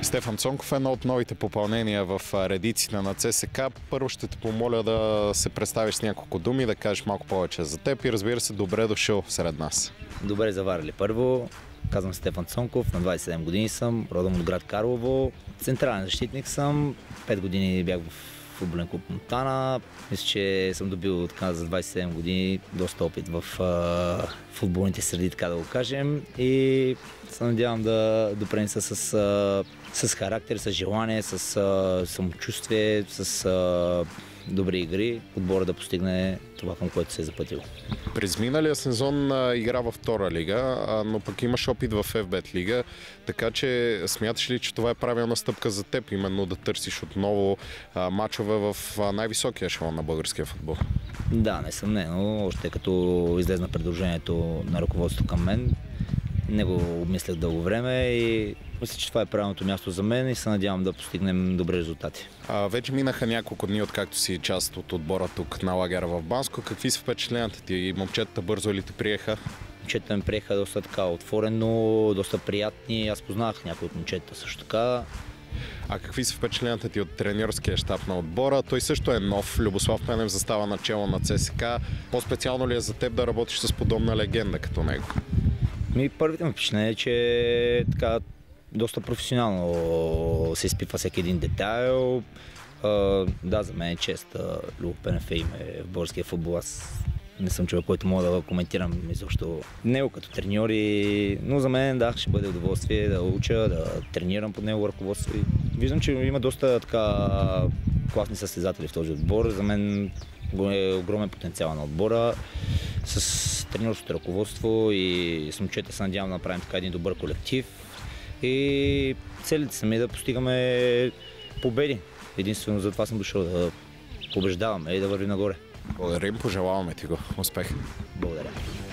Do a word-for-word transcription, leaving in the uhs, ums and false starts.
Стефан Цонков е едно от новите попълнения в редиците на ЦСКА. Първо ще те помоля да се представиш с няколко думи, да кажеш малко повече за теб и разбира се, добре дошъл сред нас. Добре заварили. Първо, казвам Стефан Цонков, на двадесет и седем години съм, родом от град Карлово. Централен защитник съм, пет години бях в футболен клуб Монтана. Мисля, че съм добил така за двадесет и седем години доста опит в а, футболните среди, така да го кажем. И се надявам да допринеса с, а, с характер, с желание, с а, самочувствие, с а, добри игри, отбора да постигне това, към което се е запътил. През миналия сезон а, игра във втора лига, а, но пък имаш опит в Еф Бет лига, така че смяташ ли, че това е правилна стъпка за теб, именно да търсиш отново а, мачове в а, най-високия ешелон на българския футбол? Да, несъмнено, още като излезна предложението на ръководството към мен, не го обмислях дълго време и мисля, че това е правилното място за мен и се надявам да постигнем добри резултати. А, вече минаха няколко дни, откакто си част от отбора тук на лагера в Банско. Какви са впечатленията ти и момчетата бързо ли те приеха? Момчетата ми приеха доста така отворено, доста приятни. Аз познах някои от момчетата също така. А какви са впечатленията ти от треньорския щаб на отбора? Той също е нов. Любослав Пенев застава начало на ЦСКА. По-специално ли е за теб да работиш с подобна легенда като него? Ми, първите ми впечатление е, че така доста професионално се изпитва всеки един детайл. Uh, да, за мен е чест. Любо Пенев е име в българския футбол. Аз не съм човек, който мога да коментирам изобщо него като треньор, и... но за мен да, ще бъде удоволствие да уча, да тренирам под него ръководство. И виждам, че има доста така класни състезатели в този отбор. За мен е огромен потенциал на отбора с треньорското ръководство и с момчета се надявам да направим така един добър колектив. И целите са ми да постигаме победи. Единствено за това съм дошъл, да побеждаваме и да вървим нагоре. Благодарим, пожелаваме ти го. Успех! Благодаря.